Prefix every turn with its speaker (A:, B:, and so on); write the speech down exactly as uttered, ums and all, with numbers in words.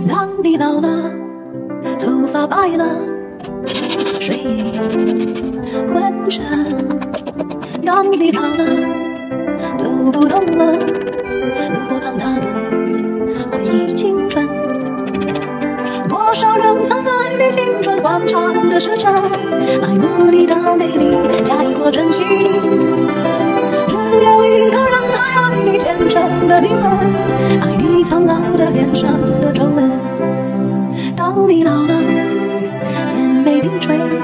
A: 当你老了，头发白了，睡意昏沉。当你老了，走不动了，路过庞大的回忆青春。多少人曾爱你青春欢畅的时辰，爱慕你的美丽，假意或真心。只有一个人还爱你虔诚的灵魂，爱你苍老的脸上的皱纹。当你老了，眼眉低垂。